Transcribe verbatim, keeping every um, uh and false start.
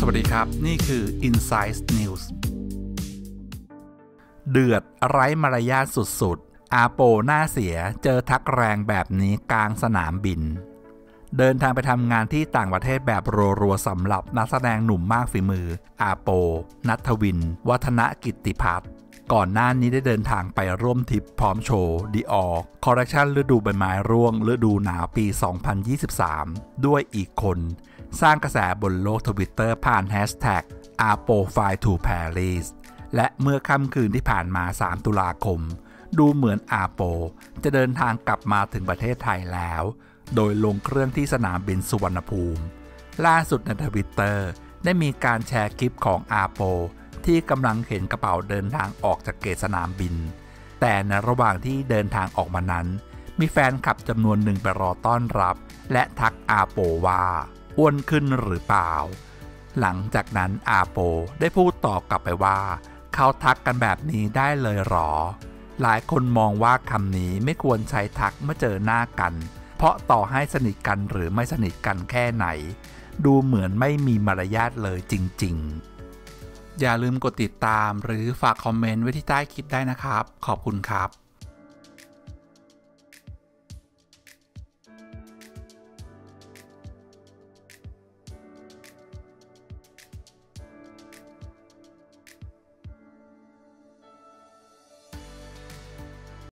วัสดีครับนี่คือ Insight News เดือดไร้มารยาทสุดๆอาโปหน้าเสียเจอทักแรงแบบนี้กลางสนามบินเดินทางไปทำงานที่ต่างประเทศแบบรัวๆสำหรับนักแสดงหนุ่มมากฝีมืออาโปณัฐวินวัฒนกิตติพัฒน์ก่อนหน้านี้ได้เดินทางไปร่วมทริปพร้อมโชว์ดิออร์คอลเลคชันฤดูใบไม้ร่วงฤดูหนาวปี สองพันยี่สิบสาม ด้วยอีกคนสร้างกระแสบนโลกทวิตเตอร์ผ่านแฮชแท็ก อาโป Fly to Paris และเมื่อค่ำคืนที่ผ่านมา สาม ตุลาคมดูเหมือนอาโปจะเดินทางกลับมาถึงประเทศไทยแล้วโดยลงเครื่องที่สนามบินสุวรรณภูมิล่าสุดในทวิตเตอร์ได้มีการแชร์คลิปของอาโปที่กำลังเข็นกระเป๋าเดินทางออกจากเกตสนามบินแต่ในระหว่างที่เดินทางออกมานั้นมีแฟนคลับจำนวนหนึ่งไปรอต้อนรับและทักอาโปว่าอ้วนขึ้นหรือเปล่าหลังจากนั้นอาโปได้พูดตอบกลับไปว่าเขาทักกันแบบนี้ได้เลยหรอหลายคนมองว่าคำนี้ไม่ควรใช้ทักเมื่อเจอหน้ากันเพราะต่อให้สนิทกันหรือไม่สนิทกันแค่ไหนดูเหมือนไม่มีมารยาทเลยจริงๆอย่าลืมกดติดตามหรือฝากคอมเมนต์ไว้ที่ใต้คลิปได้นะครับขอบคุณครับ